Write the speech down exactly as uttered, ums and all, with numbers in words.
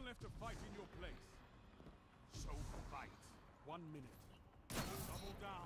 left to fight in your place. So fight. One minute. Double down.